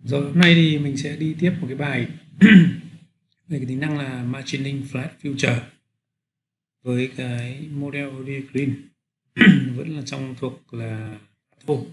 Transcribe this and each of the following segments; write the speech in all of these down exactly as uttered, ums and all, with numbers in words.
Rồi hôm nay thì mình sẽ đi tiếp một cái bài về cái tính năng là margining flat future với cái model Audio Green vẫn là trong thuộc là thô.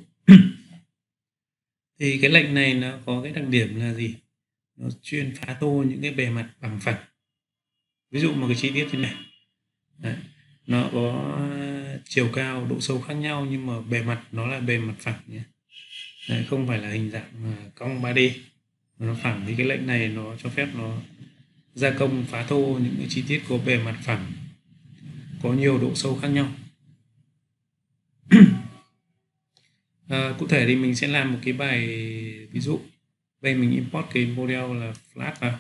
Thì cái lệnh này nó có cái đặc điểm là gì? Nó chuyên phá tô những cái bề mặt bằng phẳng. Ví dụ một cái chi tiết như này. Đấy. Nó có chiều cao, độ sâu khác nhau nhưng mà bề mặt nó là bề mặt phẳng nhé. Đấy, không phải là hình dạng cong ba D. Nó phẳng thì cái lệnh này nó cho phép nó gia công phá thô những cái chi tiết có bề mặt phẳng có nhiều độ sâu khác nhau. À, cụ thể thì mình sẽ làm một cái bài ví dụ. Đây mình import cái model là flat vào.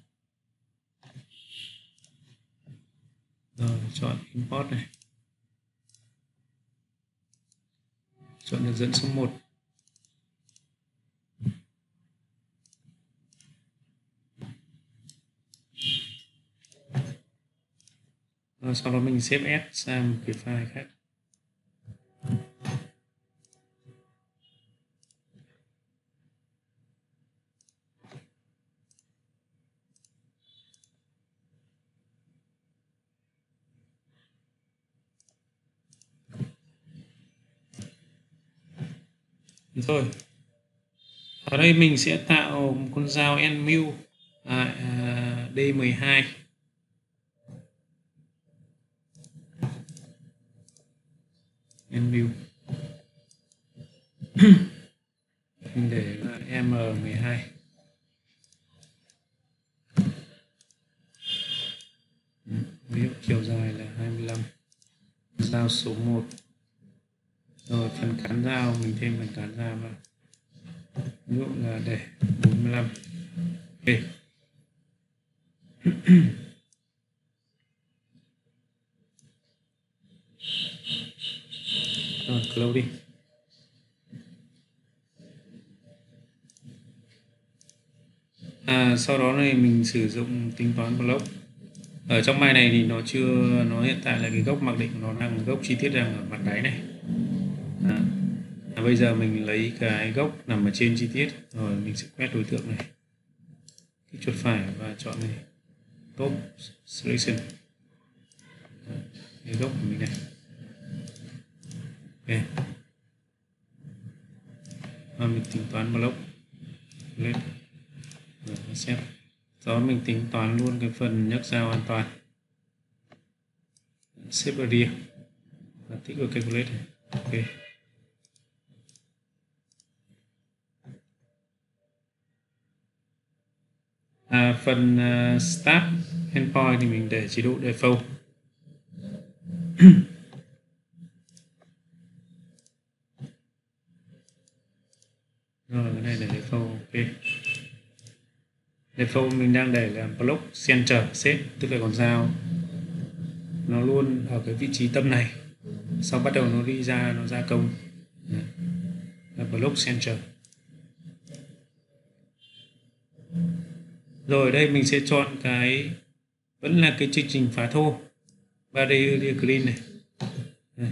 Rồi chọn import này. Chọn hướng dẫn số một. Rồi sau đó mình save as sang một cái file khác. Rồi ở đây mình sẽ tạo một con dao Nmu à, à, D mười hai. Nmu mình để là M mười hai. Ví dụ chiều dài là hai mươi lăm. Dao số một. Rồi phần cán dao mình thêm phần cán dao vào. Ví dụ là để bốn mươi lăm. Ok. Rồi close đi. À, sau đó này mình sử dụng tính toán block. Ở trong bài này thì nó chưa, nó hiện tại là cái gốc mặc định nó đang gốc chi tiết đang ở mặt đáy này. À, à, bây giờ mình lấy cái gốc nằm ở trên chi tiết, rồi mình sẽ quét đối tượng này, kích chuột phải và chọn này top selection. À, cái gốc của mình này. Ok. Và mình tính toán block lên. Rồi set. Sau đó mình tính toán luôn cái phần nhấc dao an toàn. Save area và tích vào calculate này. Ok. À, phần uh, start endpoint thì mình để chế độ default. Rồi cái này để default. Ok. Default mình đang để là block center set, tức là con dao nó luôn ở cái vị trí tâm này, sau bắt đầu nó đi ra nó gia công là block center. Rồi đây mình sẽ chọn cái vẫn là cái chương trình phá thô ba D Audio Green này. Đây.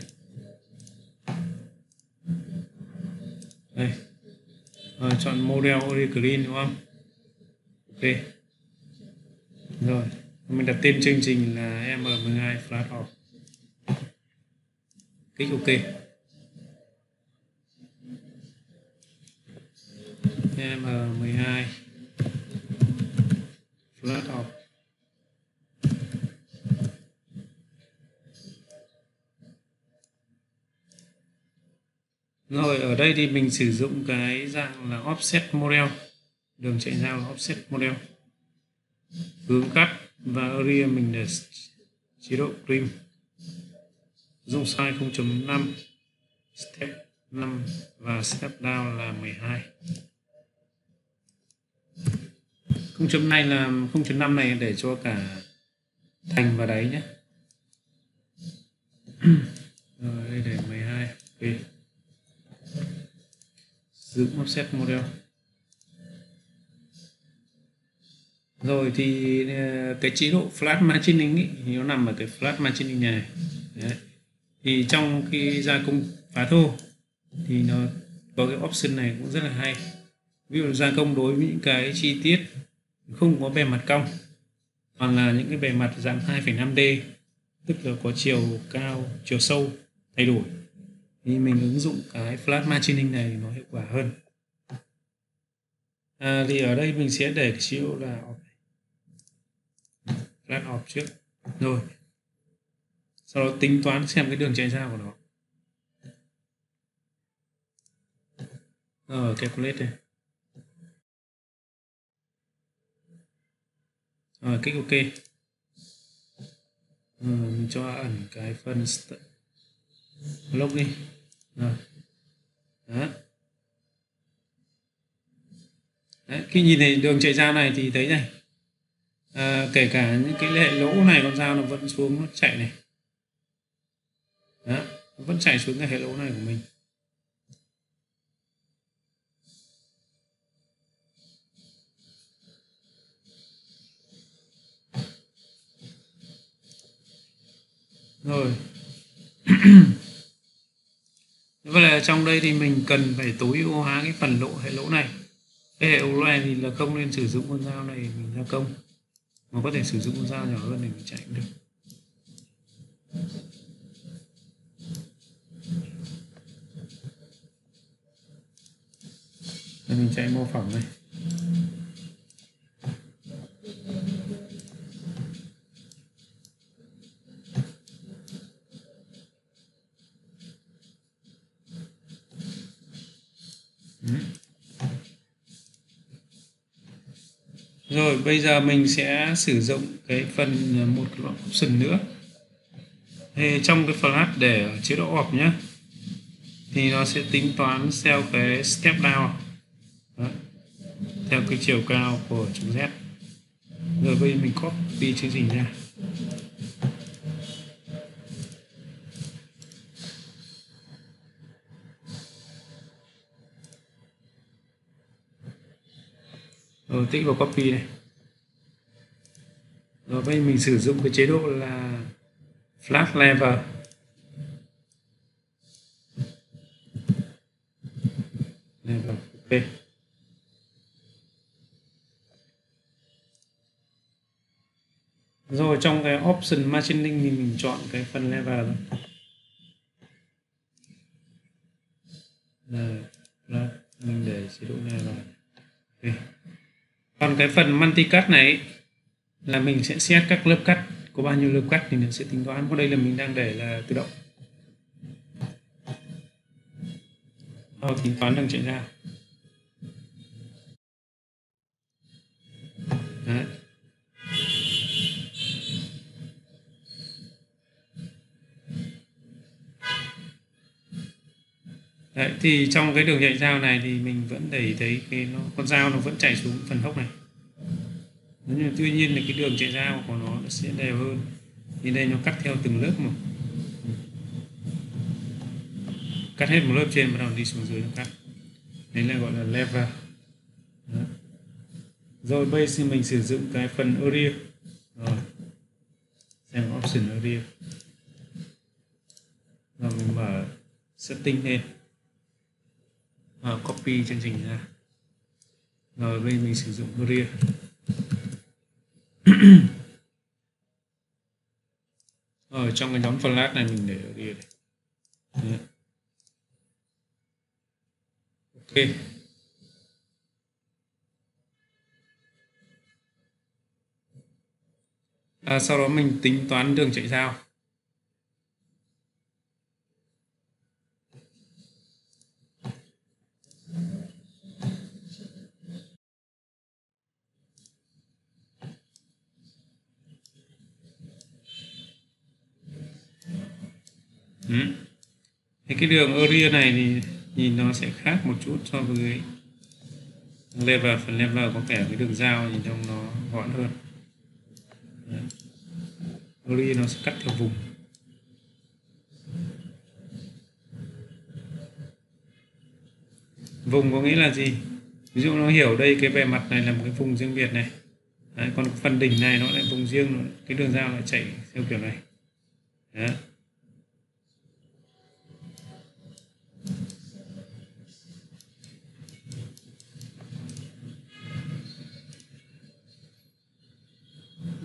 Đây. Rồi, chọn model Audio Green đúng không? Ok. Rồi mình đặt tên chương trình là M mười hai flat off. Kích OK. M mười hai flat off. Rồi ở đây thì mình sử dụng cái dạng là offset model, đường chạy dao là offset model, hướng cắt và area mình để chế độ trim, dùng size không chấm năm, step năm và step down là mười hai. không chấm này là không chấm năm này để cho cả thành và đáy nhé. Rồi đây để mười hai. Ok. Giữ offset model. Rồi thì cái chế độ flat margining ý, thì nó nằm ở cái flat margining này. Đấy. Thì trong khi gia công phá thô thì nó có cái option này cũng rất là hay. Ví dụ gia công đối với những cái chi tiết không có bề mặt cong, hoặc là những cái bề mặt dạng hai phẩy năm D, tức là có chiều cao, chiều sâu thay đổi, thì mình ứng dụng cái flat margining này thì nó hiệu quả hơn. À, thì ở đây mình sẽ để cái chế độ là flat off trước, rồi sau đó tính toán xem cái đường chạy dao của nó. Ở calculate đây, rồi kích OK. Ừ, mình cho ẩn cái phần block đi, rồi đó. Đấy, khi nhìn thấy đường chạy dao này thì thấy này, à, kể cả những cái hệ lỗ này con dao nó vẫn xuống, nó chạy này, đó, nó vẫn chạy xuống cái hệ lỗ này của mình. Rồi vậy là trong đây thì mình cần phải tối ưu hóa cái phần lỗ hệ lỗ này. Cái hệ lỗ này thì là không nên sử dụng con dao này mình gia công, mà có thể sử dụng con dao nhỏ hơn để mình chạy cũng được. Để mình chạy mô phỏng này. Ừ. Rồi bây giờ mình sẽ sử dụng cái phần một cái option nữa. Thì trong cái flash để ở chế độ off nhé, thì nó sẽ tính toán theo cái step down. Đó, theo cái chiều cao của trục Z. Rồi bây giờ mình copy chương trình ra. Rồi tích vào copy này. Rồi bây giờ mình sử dụng cái chế độ là flat level. Level ok. Rồi trong cái option margining thì mình chọn cái phần level rồi. Rồi, mình để chế độ này vào. Okay. Còn cái phần multicast này là mình sẽ set các lớp cắt, có bao nhiêu lớp cắt thì nó sẽ tính toán. Còn đây là mình đang để là tự động. Rồi, tính toán đường chạy ra. Đấy. Đấy, thì trong cái đường chạy dao này thì mình vẫn để thấy cái nó, con dao nó vẫn chạy xuống phần hốc này. Nhưng mà tuy nhiên là cái đường chạy dao của nó, nó sẽ đều hơn. Thì đây nó cắt theo từng lớp một. Cắt hết một lớp trên bắt đầu đi xuống dưới nó cắt. Đấy là gọi là level. Đó. Rồi bây giờ mình sử dụng cái phần area. Rồi. Xem option area. Rồi mình mở setting lên. Rồi, copy chương trình ra. Rồi bây giờ mình sử dụng area. Ở trong cái nhóm flash này mình để area này. Ok. À, sau đó mình tính toán đường chạy dao. Ừ. Thế cái đường area này thì nhìn nó sẽ khác một chút so với level. Phần level có vẻ cái đường dao nhìn trông nó gọn hơn. Đấy. Area nó sẽ cắt theo vùng. Vùng có nghĩa là gì? Ví dụ nó hiểu đây cái bề mặt này là một cái vùng riêng biệt này. Đấy, còn phần đỉnh này nó lại vùng riêng, cái đường dao lại chạy theo kiểu này. Đấy.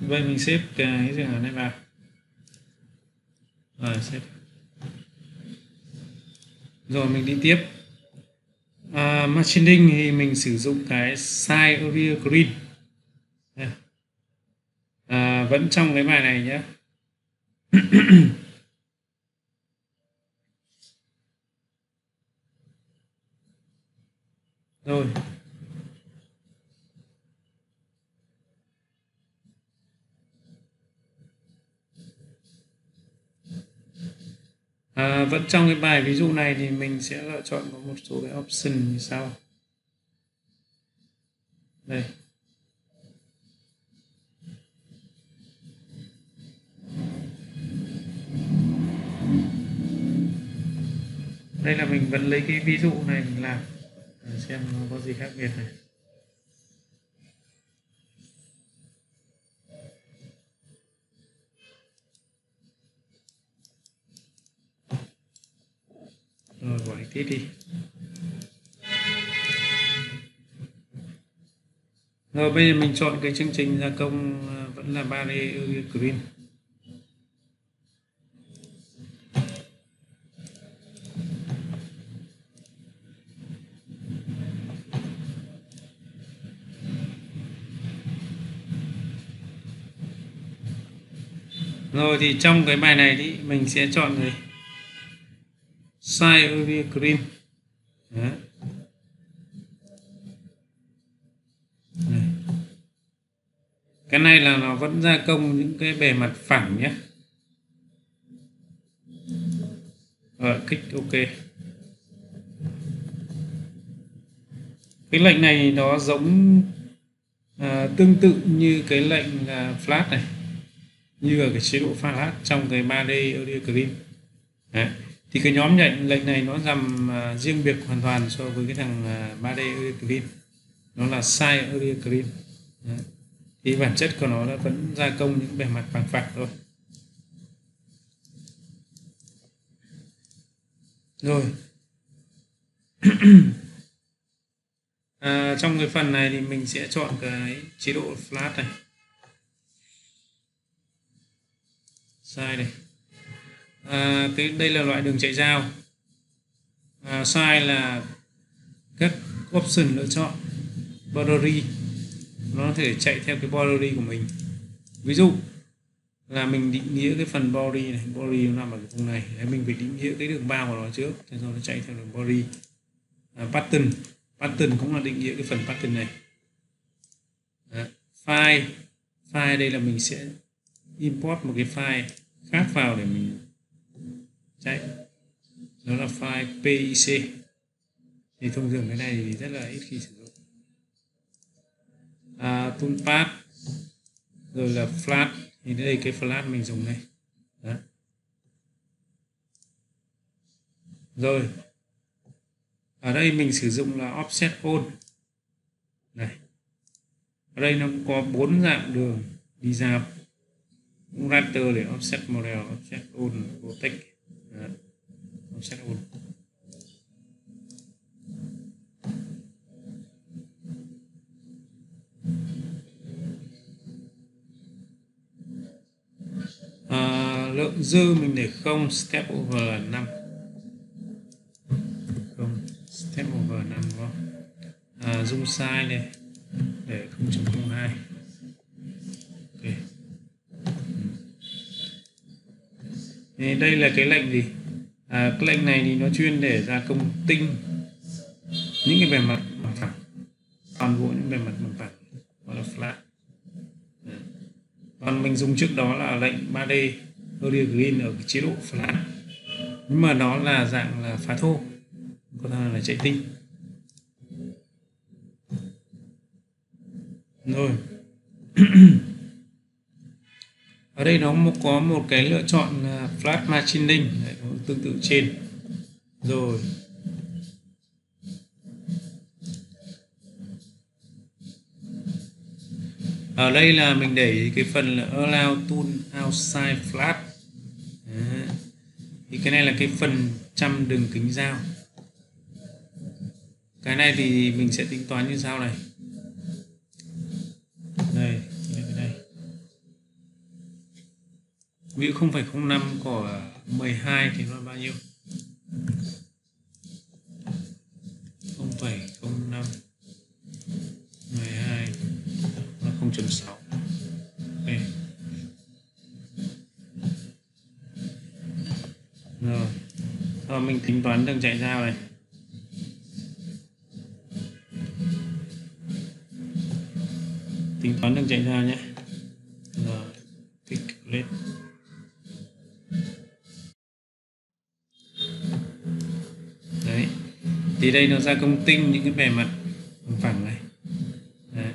Vậy mình xếp cái dự án này vào. Rồi xếp. Rồi mình đi tiếp. À, machining thì mình sử dụng cái side area green. À, vẫn trong cái bài này nhé. Rồi. À, vẫn trong cái bài ví dụ này thì mình sẽ lựa chọn có một số cái option như sau. Đây. Đây là mình vẫn lấy cái ví dụ này mình làm để xem nó có gì khác biệt này. Rồi bỏ tít đi. Rồi bây giờ mình chọn cái chương trình gia công vẫn là ba D Green. Rồi thì trong cái bài này thì mình sẽ chọn gì? Side area green. Đấy. Đây. Cái này là nó vẫn gia công những cái bề mặt phẳng nhé. Rồi kích OK. Cái lệnh này nó giống à, tương tự như cái lệnh là flat này, như ở cái chế độ flat trong cái ba D area green. Đấy. Thì cái nhóm nhận lệnh này nó nằm à, riêng biệt hoàn toàn so với cái thằng à, ba D area green, nó là side area green. Đấy. Thì bản chất của nó là vẫn gia công những bề mặt bằng phẳng thôi. Rồi. À, trong cái phần này thì mình sẽ chọn cái chế độ flat này, size này. À, cái đây là loại đường chạy dao. À, size là các option lựa chọn. Boundary nó có thể chạy theo cái boundary của mình. Ví dụ là mình định nghĩa cái phần body này, body nó nằm ở cái vùng này, đấy, mình phải định nghĩa cái đường bao của nó trước, thế rồi nó chạy theo đường body. À, pattern pattern cũng là định nghĩa cái phần pattern này. Đó. File file đây là mình sẽ import một cái file khác vào để mình chạy, đó là file pic. Thì thông thường cái này thì rất là ít khi sử dụng. À, toolpath rồi là flat, thì đây cái flat mình dùng này. Đó. Rồi ở đây mình sử dụng là offset all này. Ở đây nó có bốn dạng đường đi dao, raster để offset model, offset all, protect. Đó. Offset all. À, lượng dư mình để không, step over là năm, không step over năm đúng không? À, zoom size này để không chấm không hai. Ok. Thì đây là cái lệnh gì? À, cái lệnh này thì nó chuyên để gia công tinh những cái bề mặt bằng phẳng, toàn bộ những bề mặt bằng phẳng, gọi là flat. Đấy. Còn mình dùng trước đó là lệnh ba D area green ở cái chế độ flat, nhưng mà nó là dạng là phá thô, có thể là chạy tinh. Rồi. Ở đây nó có một cái lựa chọn là flat machining, tương tự trên. Rồi. Ở đây là mình để cái phần là allow tool outside flat. Đấy. Thì cái này là cái phần trăm đường kính dao. Cái này thì mình sẽ tính toán như sau này. Đây, cái này. ví dụ không phẩy không năm của mười hai thì nó là bao nhiêu? không phẩy không năm mười hai là không chấm sáu. Ok. Rồi. Rồi mình tính toán đường chạy dao này. Tính toán đường chạy dao nhé. Rồi, kích lên. Đấy. Thì đây nó ra công tinh những cái bề mặt bằng phẳng này. Đấy.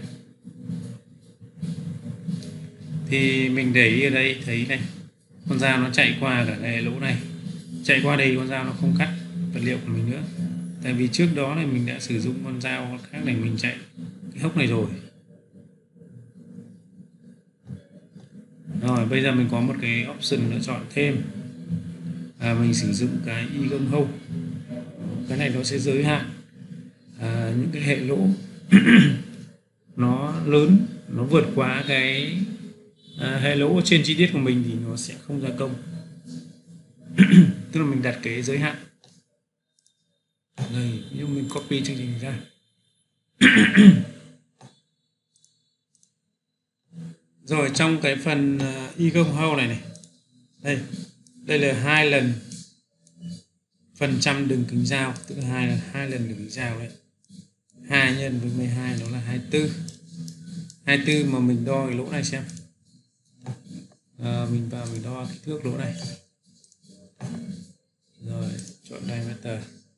Thì mình để ý ở đây thấy này, con dao nó chạy qua cả cái lỗ này, chạy qua đây con dao nó không cắt vật liệu của mình nữa, tại vì trước đó này mình đã sử dụng con dao khác để mình chạy cái hốc này rồi. Rồi bây giờ mình có một cái option lựa chọn thêm, à, mình sử dụng cái y gông hâu. Cái này nó sẽ giới hạn à, những cái hệ lỗ nó lớn, nó vượt quá cái à, hệ lỗ trên chi tiết của mình thì nó sẽ không gia công. Tức là mình đặt cái giới hạn đây, nhưng mình copy chương trình ra. Rồi trong cái phần uh, y gông hâu này này, đây đây là hai lần phần trăm đường kính dao, tức là hai là hai lần đường kính dao đấy, hai nhân với mười hai nó là hai mươi tư. hai mươi tư mà mình đo cái lỗ này xem, à, mình vào mình đo kích thước lỗ này, rồi chọn diameter,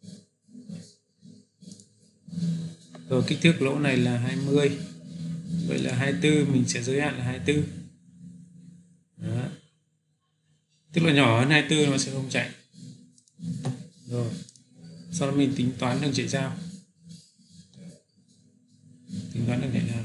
rồi kích thước lỗ này là hai mươi, vậy là hai mươi tư, mình sẽ giới hạn là hai mươi tư. Đó. Tức là nhỏ hơn hai mươi tư nó sẽ không chạy. Rồi sau đó mình tính toán đường chạy dao, tính toán đường chạy dao.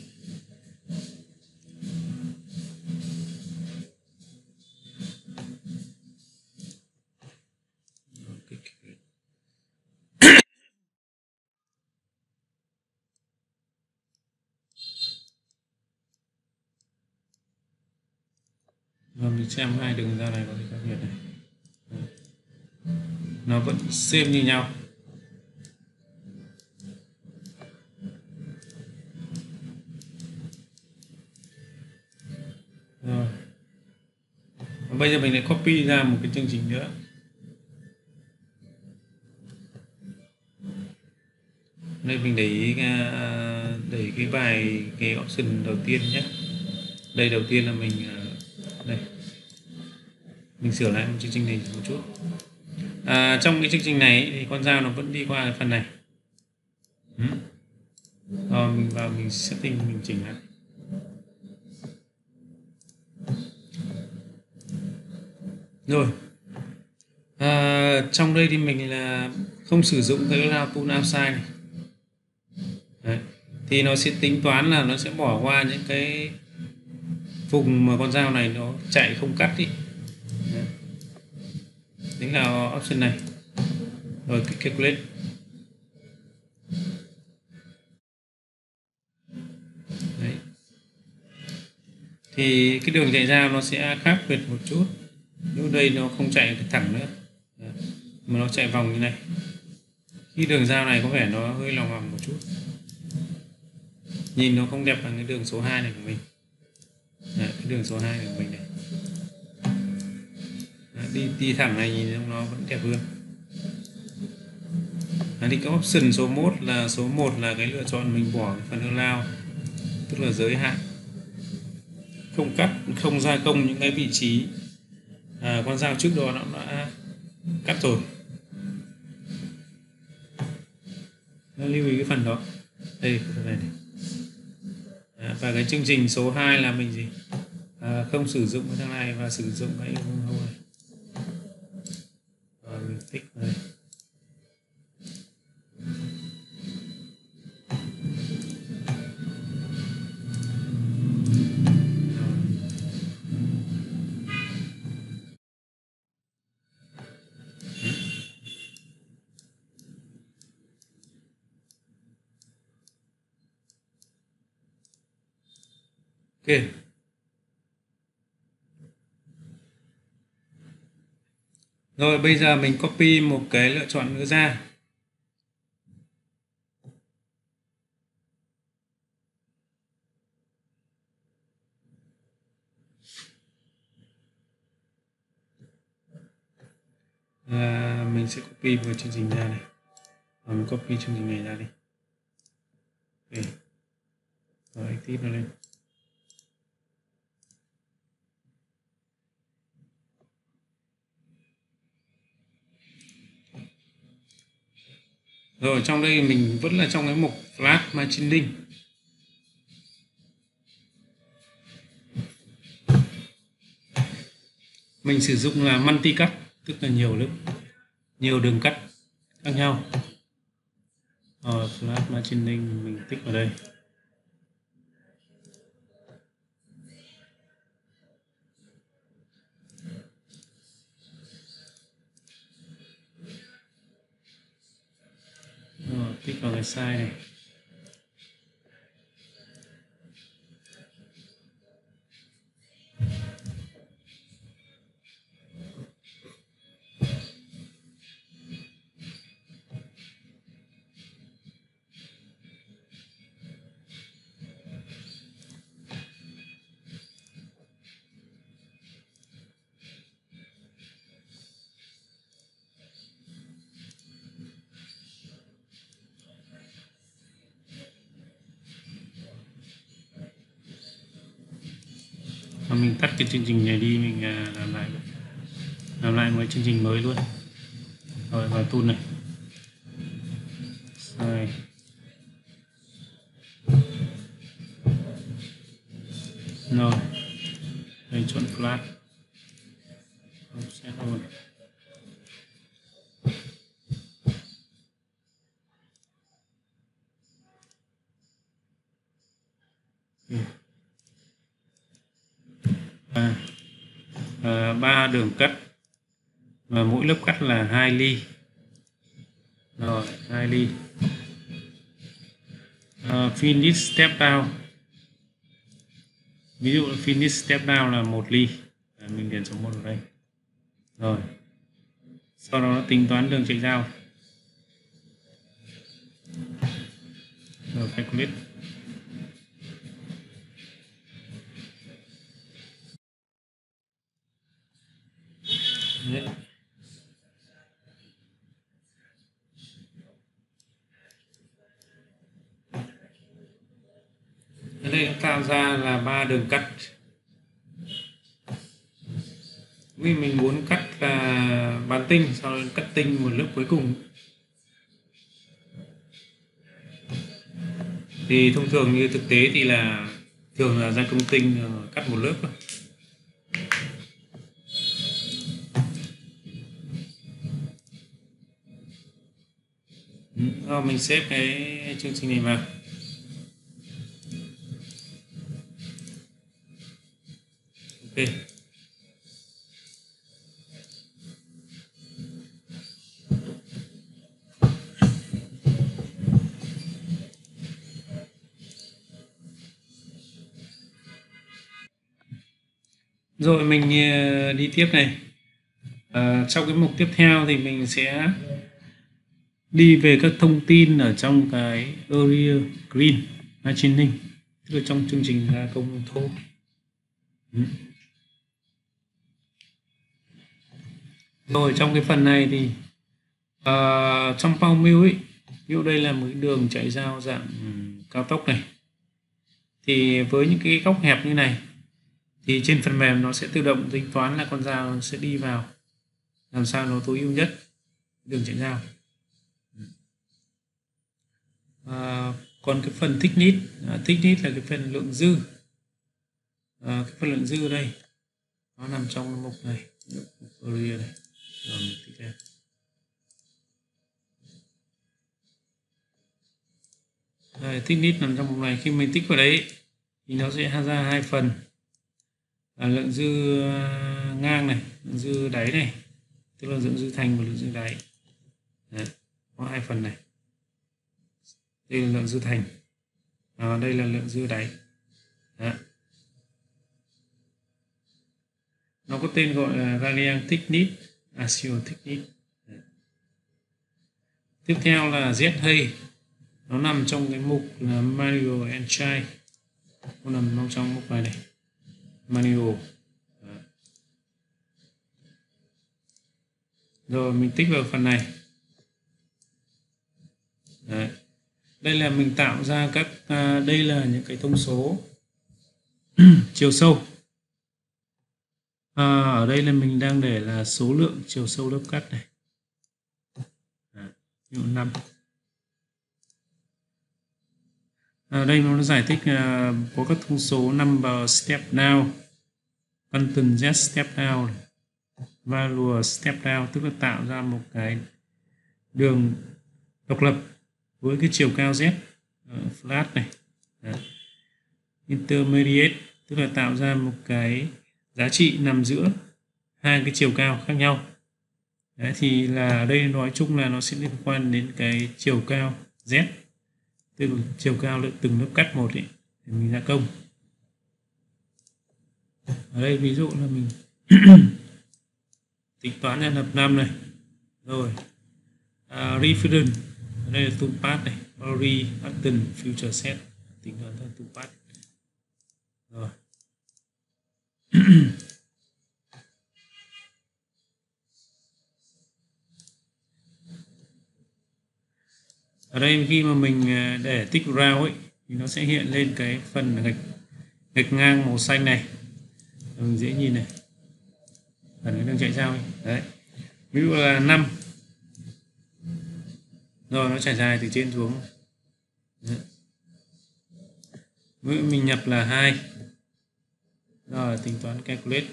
Và mình xem hai đường dao này có gì khác biệt này, nó vẫn same như nhau. Rồi và bây giờ mình lại copy ra một cái chương trình nữa. Đây mình để ý để cái bài cái option đầu tiên nhé. Đây đầu tiên là mình đây mình sửa lại một chương trình này một chút. À, trong cái chương trình này thì con dao nó vẫn đi qua cái phần này. Ừ. Rồi mình vào mình setting mình chỉnh lại. Rồi à, trong đây thì mình là không sử dụng cái allow pull outside này. Đấy. Thì nó sẽ tính toán là nó sẽ bỏ qua những cái vùng mà con dao này nó chạy không cắt đi. Đấy. Tính là option này, rồi kích calculate. Đấy. Thì cái đường chạy dao nó sẽ khác biệt một chút, nhưng đây nó không chạy thẳng nữa. Đấy. Mà nó chạy vòng như này. Cái đường dao này có vẻ nó hơi lòng vòng một chút, nhìn nó không đẹp bằng cái đường số hai này của mình. Đấy, cái đường số hai này của mình này. Đấy, đi đi thẳng này nhìn nó vẫn đẹp hơn. Đấy, thì cái option số một là số một là cái lựa chọn mình bỏ cái phần allow, tức là giới hạn, không cắt, không gia công những cái vị trí à, con dao trước đó nó đã cắt rồi. Nó lưu ý cái phần đó. Đây phần này, này. À, và cái chương trình số hai là mình gì à, không sử dụng cái thằng này và sử dụng cái hông này. Rồi mình tích đây. Ok. Rồi bây giờ mình copy một cái lựa chọn nữa ra. À, mình sẽ copy vào chương trình ra này. Rồi mình copy chương trình này ra đi. Okay. Rồi active nó lên. Rồi trong đây mình vẫn là trong cái mục Flash Machine Link. Mình sử dụng là multi cut, tức là nhiều lớp, nhiều đường cắt khác nhau. Rồi Flash Machine Link mình tích vào đây. Rồi tích vào cái size này. Và mình tắt cái chương trình này đi, mình làm lại làm lại một chương trình mới luôn. Rồi vào tool này. Rồi. Rồi. Đây chọn Flash. Offset luôn. À, à, ba đường cắt và mỗi lớp cắt là hai ly. Rồi hai ly. Uh, finish step down, ví dụ finish step down là một ly, à, mình điền số một ở đây. Rồi sau đó nó tính toán đường chạy dao. Rồi calculate. Đấy. Ở đây nó tạo ra là ba đường cắt. Vì mình muốn cắt là bán tinh, sau đó cắt tinh một lớp cuối cùng. Thì thông thường như thực tế thì là thường là gia công tinh cắt một lớp thôi. Rồi mình xếp cái chương trình này vào. Ok. Rồi mình đi tiếp này. À, trong cái mục tiếp theo thì mình sẽ đi về các thông tin ở trong cái area green machining, tức là trong chương trình gia công thô. Ừ. Rồi trong cái phần này thì uh, trong Power Mill ấy, ví dụ đây là một đường chạy dao dạng cao tốc này, thì với những cái góc hẹp như này thì trên phần mềm nó sẽ tự động tính toán là con dao sẽ đi vào làm sao nó tối ưu nhất đường chạy dao. À, còn cái phần thickness, à, thickness là cái phần lượng dư, à, cái phần lượng dư đây nó nằm trong mục này, mục area này. Rồi mình tích ra. Rồi, thickness nằm trong mục này, khi mình tích vào đấy thì nó sẽ ra hai phần, à, lượng dư ngang này, lượng dư đáy này, tức là lượng dư thành và lượng dư đáy. Đấy, có hai phần này. Đây là lượng dư thành, à, đây là lượng dư đáy. Đó. Nó có tên gọi là Galilean thickness Asio Technique. Tiếp theo là Z-Hay, nó nằm trong cái mục là Manual and Child, nó nằm trong mục này này, Manual. Rồi mình tích vào phần này. Đấy. Đây là mình tạo ra các à, đây là những cái thông số chiều sâu. À, ở đây là mình đang để là số lượng chiều sâu lớp cắt này. À, ví dụ năm. Ở đây nó giải thích uh, có các thông số number step down, content z step down, value step down, tức là tạo ra một cái đường độc lập với cái chiều cao z, uh, flat này. Đấy. Intermediate, tức là tạo ra một cái giá trị nằm giữa hai cái chiều cao khác nhau. Đấy, thì là ở đây nói chung là nó sẽ liên quan đến cái chiều cao z, tức là chiều cao lượng từng lớp cắt một ấy, để mình gia công. Ở đây ví dụ là mình tính toán ra lập năm này, rồi uh, reference, ở đây là toolpath này, Ori button future set, tính toán ra toolpath. Rồi ở đây khi mà mình để tích round ấy thì nó sẽ hiện lên cái phần gạch gạch ngang màu xanh này, mình dễ nhìn này, phần cái đường chạy sao ấy. Đấy, ví dụ là năm, rồi nó trải dài từ trên xuống. Đấy. Ví dụ mình nhập là hai, rồi tính toán calculate.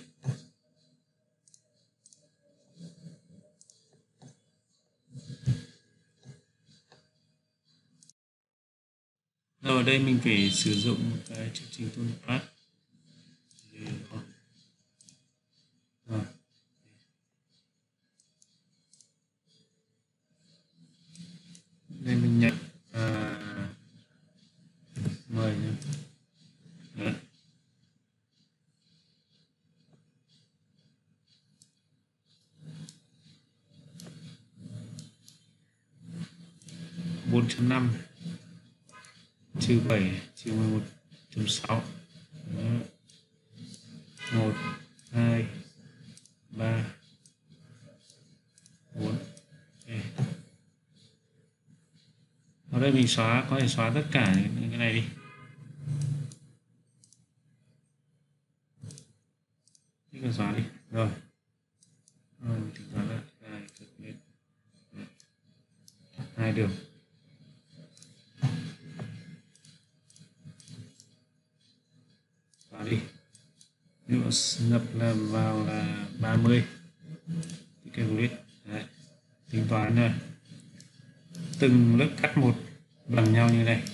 Rồi ở đây mình phải sử dụng cái chương trình toolpath. Rồi. Đây mình nhập à, mười nhé. Đấy. bốn chấm năm trừ bảy trừ mười một chấm sáu, một hai ba bốn. Ở đây mình xóa, có thể xóa tất cả những cái này đi. Thích là xóa đi. Rồi. Rồi mình tính toán lại hai cực lên. Hai đường. Xóa đi. Nếu mà nhập là vào là ba mươi. Thì calculate. Đấy. Tính toán rồi. Từng lớp cắt một bằng nhau như này.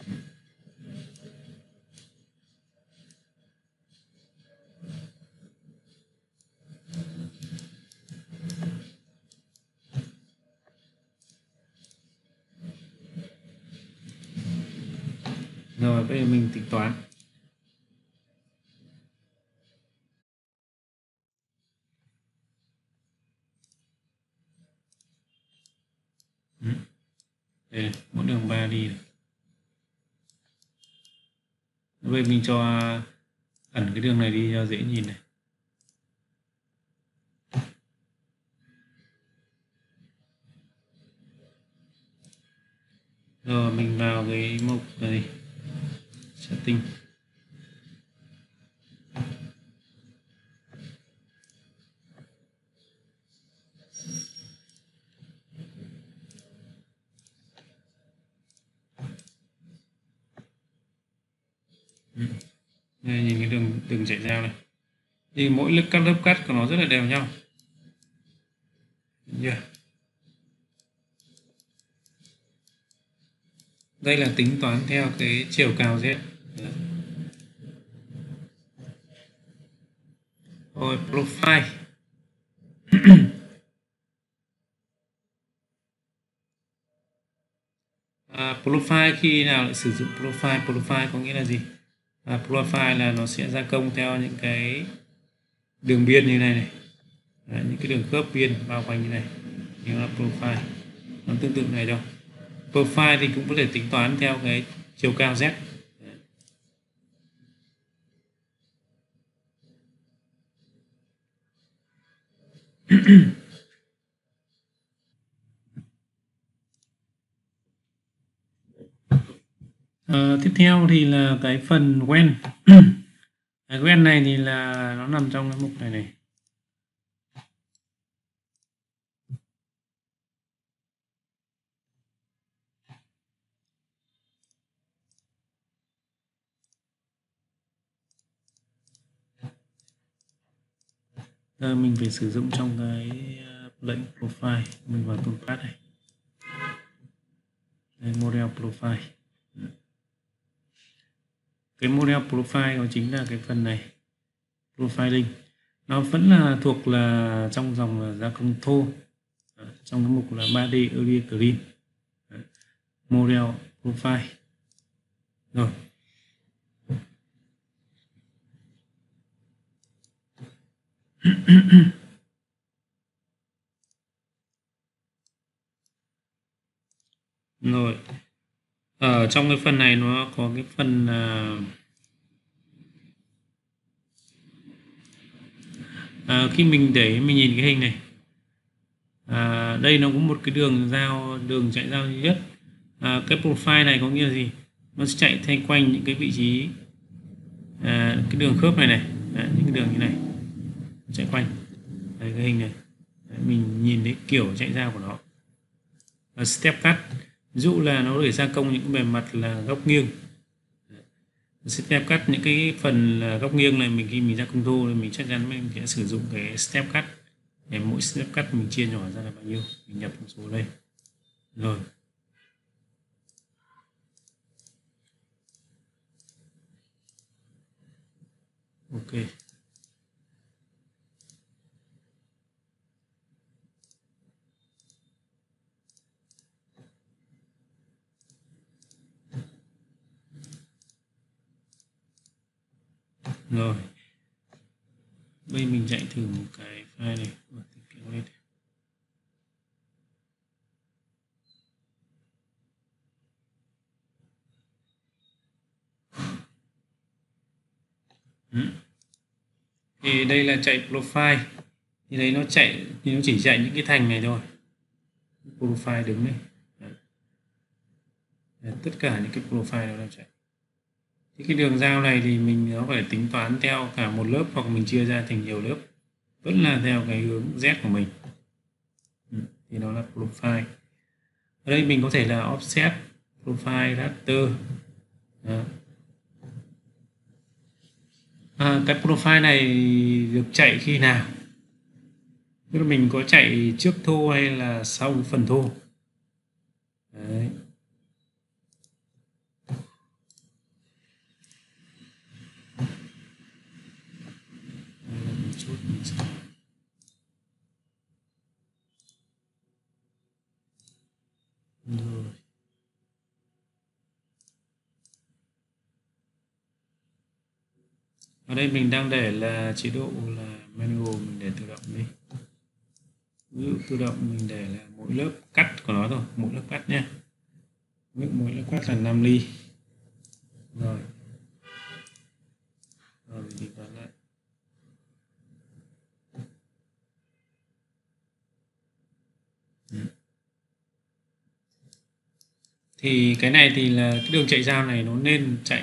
Rồi bây giờ mình tính toán. Ừ. Đây này, mỗi đường ba đi này. Bây giờ mình cho ẩn cái đường này đi cho dễ nhìn này. Rồi mình vào cái mục này, setting. Đây, nhìn cái đường đường chạy dao này, thì mỗi lớp cắt lớp cắt của nó rất là đều nhau. Yeah. Đây là tính toán theo cái chiều cao z. Rồi profile. à, profile khi nào lại sử dụng profile? Profile có nghĩa là gì? À, profile là nó sẽ gia công theo những cái đường biên như này này. Đấy, những cái đường khớp biên bao quanh như này thì nó là profile. Nó tương tự này đâu. Profile thì cũng có thể tính toán theo cái chiều cao Z. Ờ, tiếp theo thì là cái phần quen. Cái quen này thì là nó nằm trong cái mục này này. Giờ mình phải sử dụng trong cái lệnh profile, mình vào toolpath này. Đây, model profile. Cái model profile đó chính là cái phần này, profiling. Nó vẫn là thuộc là trong dòng là gia công thô, trong cái mục là ba D Area Clean. Model profile. Rồi. Rồi. Ở trong cái phần này nó có cái phần uh, À, khi mình để mình nhìn cái hình này, à, đây nó có một cái đường giao đường chạy giao duy nhất. À, cái profile này có nghĩa là gì? Nó sẽ chạy thay quanh những cái vị trí, à, cái đường khớp này này, à, những cái đường như này chạy quanh. Đây, cái hình này. Đấy, mình nhìn thấy kiểu chạy giao của nó. À, step cut, ví dụ là nó để gia công những cái bề mặt là góc nghiêng. Step cut những cái phần góc nghiêng này, mình khi mình ra công thô thì mình chắc chắn mình sẽ sử dụng cái step cut để mỗi step cut mình chia nhỏ ra là bao nhiêu, mình nhập một số lên. Rồi. Ok. Rồi. Bây mình chạy thử một cái file này. Kéo lên. Ừ. Thì đây là chạy profile. Thì đấy nó chạy, thì nó chỉ chạy những cái thành này thôi. Profile đứng này. Đấy. Đấy, tất cả những cái profile nó đang chạy. Thì cái đường giao này thì mình nó phải tính toán theo cả một lớp hoặc mình chia ra thành nhiều lớp, vẫn là theo cái hướng Z của mình. Ừ, thì nó là profile. Ở đây mình có thể là offset, profile, raster. Đó. À, cái profile này được chạy khi nào? Tức là mình có chạy trước thô hay là sau cái phần thô? Đấy. Một chút mình sẽ... Rồi. Ở đây mình đang để là chế độ là manual, mình để tự động đi. Ví dụ tự động mình để là mỗi lớp cắt của nó thôi, mỗi lớp cắt nhé. Mỗi lớp cắt là năm ly. Rồi. Rồi mình đi vào lại. Ừ. Thì cái này thì là cái đường chạy giao này nó nên chạy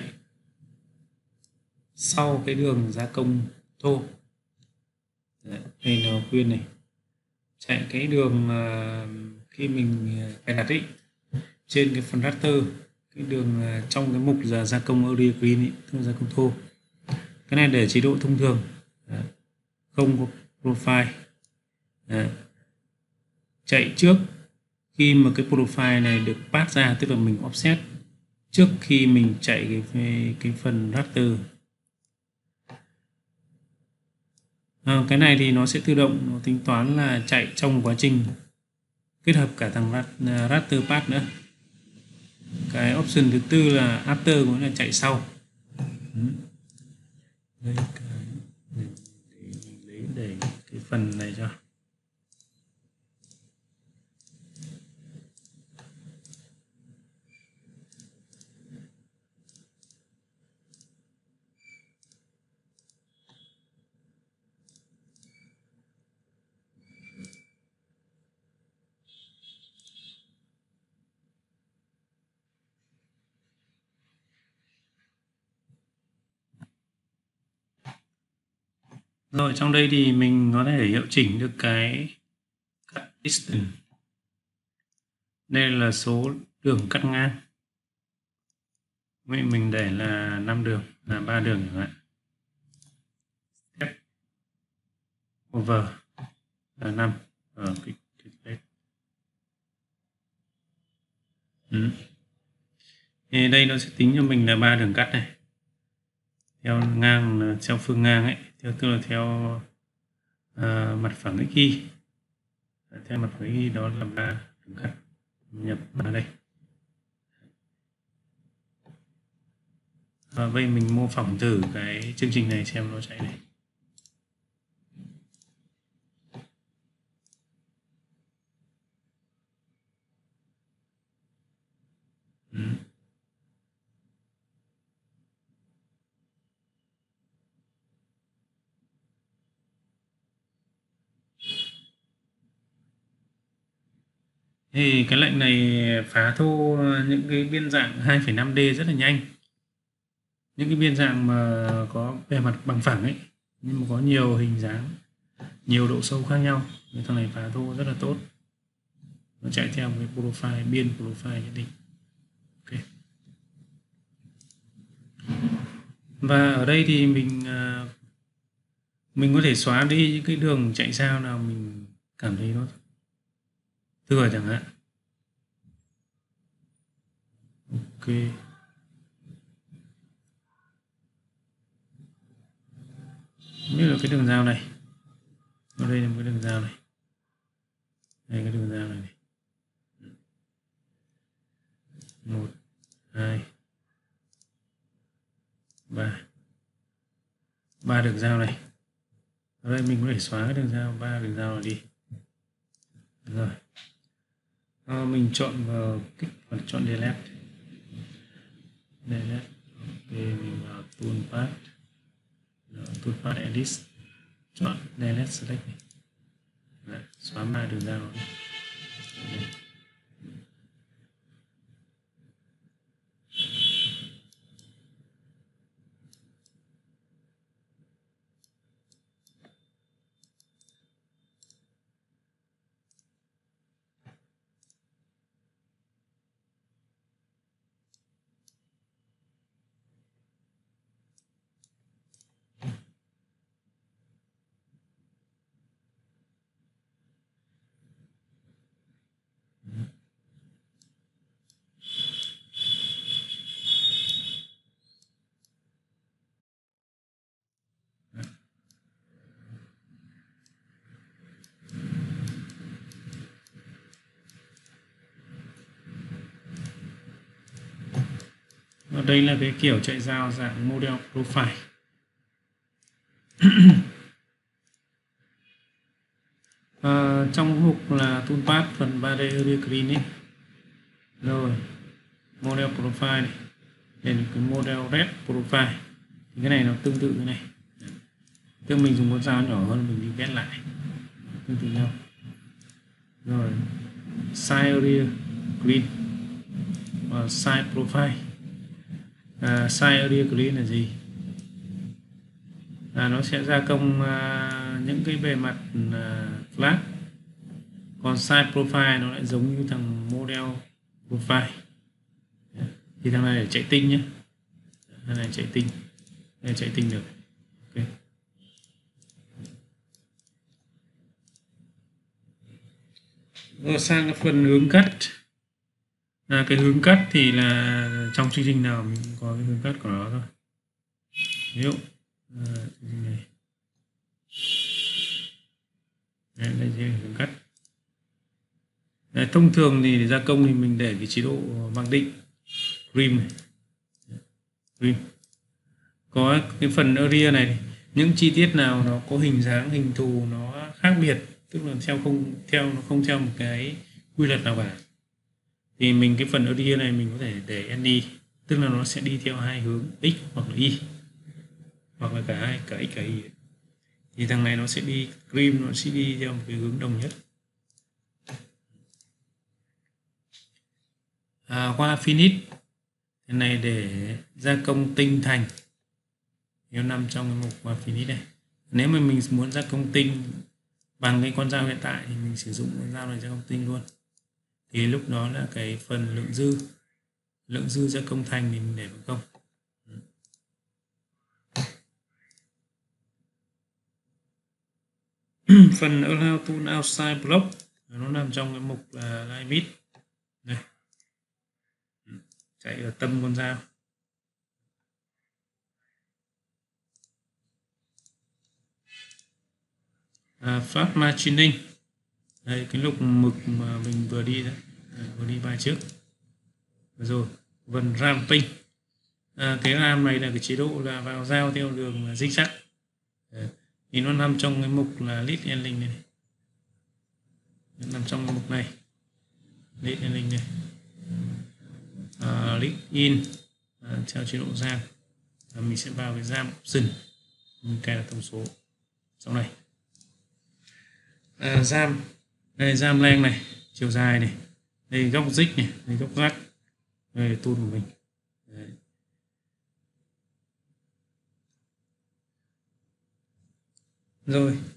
sau cái đường gia công thô. Đấy, đây nó khuyên này, chạy cái đường uh, khi mình cài đặt ý, trên cái phần raster, cái đường uh, trong cái mục là gia công audio clean ý, tức là gia công thô. Cái này để chế độ thông thường. Đấy, không có profile. Đấy, chạy trước khi mà cái profile này được pass ra, tức là mình offset trước khi mình chạy cái cái phần raster. À, cái này thì nó sẽ tự động nó tính toán là chạy trong quá trình kết hợp cả thằng raster path nữa. Cái option thứ tư là after, cũng là chạy sau. Đây cái để, để mình lấy để cái phần này cho. Rồi trong đây thì mình có thể hiệu chỉnh được cái cut distance. Đây là số đường cắt ngang. Vậy mình để là năm đường, là ba đường chẳng hạn. Step over là năm ở cái cái ừ. Thì đây nó sẽ tính cho mình là ba đường cắt này. Theo ngang, theo phương ngang ấy, theo tức là theo uh, mặt phẳng x y. Theo mặt phẳng x y đó là ba đường cắt. Nhập vào đây. Và vậy mình mô phỏng thử cái chương trình này xem nó chạy này. Ừ. Thì cái lệnh này phá thô những cái biên dạng hai phẩy năm D rất là nhanh. Những cái biên dạng mà có bề mặt bằng phẳng ấy, nhưng mà có nhiều hình dáng, nhiều độ sâu khác nhau, cái thằng này phá thô rất là tốt. Nó chạy theo một cái profile, biên profile nhất định. Ok. Và ở đây thì mình mình có thể xóa đi những cái đường chạy sao nào mình cảm thấy nó thừa chẳng hạn. Ok. Như là cái đường dao này. Ở đây là một cái đường dao này. Đây cái đường dao này. này. một, hai, ba. ba đường dao này. Ở đây mình có thể xóa cái đường dao, ba đường dao này đi. Rồi. À, mình chọn vào kích và chọn delete. Delete. Ok, mình vào toolpath. Toolpath edit. Chọn delete select này. Đấy, xóa ba đường dao này. Đây. Ở đây là cái kiểu chạy dao dạng model profile. À, trong mục là toolpath phần ba D area clean ấy. Rồi, model profile này. Đây là cái model red profile. Thì cái này nó tương tự cái này. Tức mình dùng con dao nhỏ hơn, mình đi ghét lại. Tương tự nhau. Rồi, size area clean và size profile. À, size area clean là gì? À, nó sẽ gia công à, những cái bề mặt à, flat. Còn size profile nó lại giống như thằng model profile. Thì thằng này để chạy tinh nhé. Thằng này chạy tinh. Đây chạy tinh được. Ok. Rồi sang cái phần hướng cắt. À, cái hướng cắt thì là trong chương trình nào mình có cái hướng cắt của nó thôi. Ví dụ à, chương trình này. Đấy, đây là hướng cắt. Đấy, thông thường thì để gia công thì mình để cái chế độ mặc định trim này. Trim. Có cái phần area này những chi tiết nào nó có hình dáng hình thù nó khác biệt, tức là theo không theo nó không theo một cái quy luật nào cả, thì mình cái phần area này mình có thể để any, tức là nó sẽ đi theo hai hướng x hoặc là y, hoặc là cả hai, cả x cả y. Thì thằng này nó sẽ đi cream, nó sẽ đi theo một cái hướng đồng nhất. À, qua finish cái này để gia công tinh thành, nó nằm trong cái mục qua finish này. Nếu mà mình muốn gia công tinh bằng cái con dao hiện tại thì mình sử dụng con dao này gia công tinh luôn, thì lúc đó là cái phần lượng dư lượng dư gia công thành thì mình để bằng không. Phần allow tool outside block nó nằm trong cái mục là limit này, chạy ở tâm con dao. À, flat margining đây, cái lúc mực mà mình vừa đi đấy, vừa đi bài trước rồi. Phần ramping, à, cái ram này là cái chế độ là vào dao theo đường là zigzag, thì nó nằm trong cái mục là lead handling này, nó nằm trong cái mục này lead handling này. À, lead in à, theo chế độ giam, à, mình sẽ vào cái giam option, mình cài đặt thông số sau này. À, giam đây, giam len này, chiều dài này, đây góc dích này, đây góc rắc, đây tool của mình. Đấy. Rồi